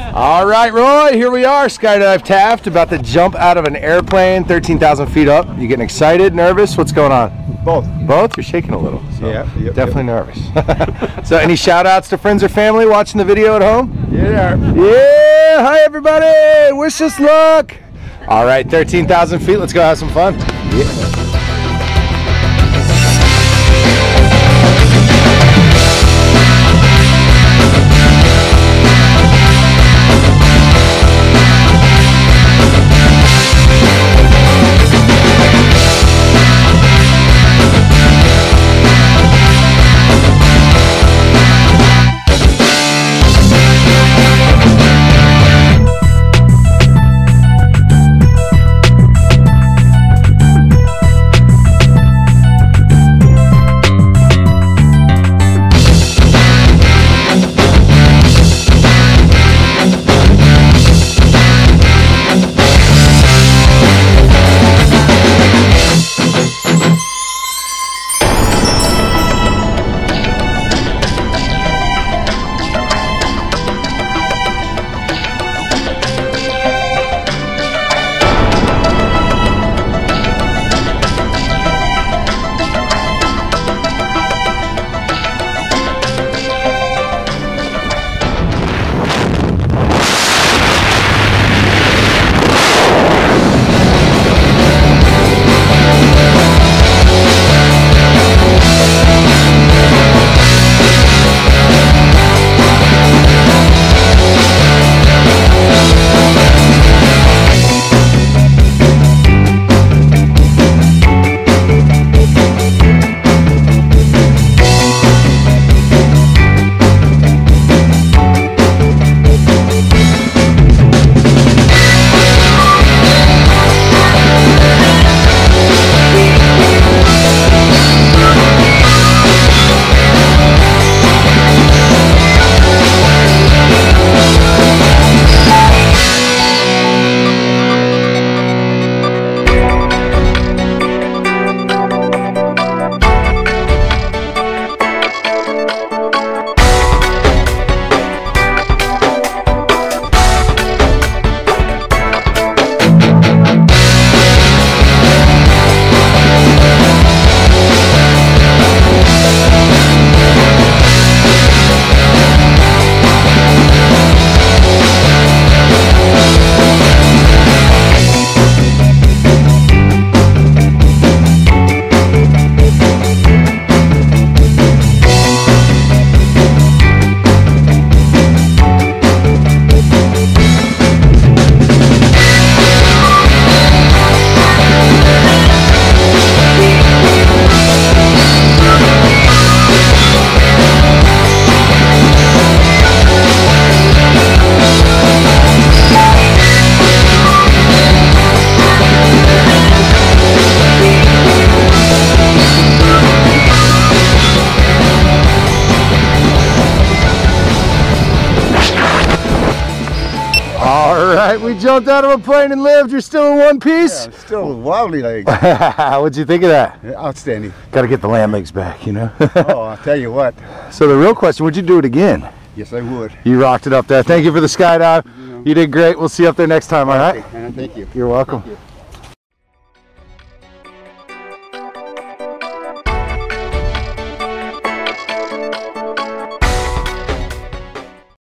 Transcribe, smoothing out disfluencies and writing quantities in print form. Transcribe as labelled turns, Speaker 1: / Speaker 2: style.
Speaker 1: All right, Roy, here we are, Skydive Taft, about to jump out of an airplane 13,000 feet up. You getting excited, nervous? What's going on?
Speaker 2: Both.
Speaker 1: Both? You're shaking a little. So
Speaker 2: yeah.
Speaker 1: definitely nervous. So any shout outs to friends or family watching the video at home?
Speaker 2: Yeah.
Speaker 1: Yeah, hi everybody, wish us luck. All right, 13,000 feet, let's go have some fun. Yeah. All right, we jumped out of a plane and lived. You're still in one piece?
Speaker 2: Yeah, still wobbly legs.
Speaker 1: What'd you think of that?
Speaker 2: Yeah, outstanding.
Speaker 1: Got to get the land legs back, you know?
Speaker 2: Oh, I'll tell you what.
Speaker 1: So the real question, would you do it again?
Speaker 2: Yes, I would.
Speaker 1: You rocked it up there. Thank you for the skydive. You did great. We'll see you up there next time, all right?
Speaker 2: Okay, thank you.
Speaker 1: You're welcome.
Speaker 2: Thank you.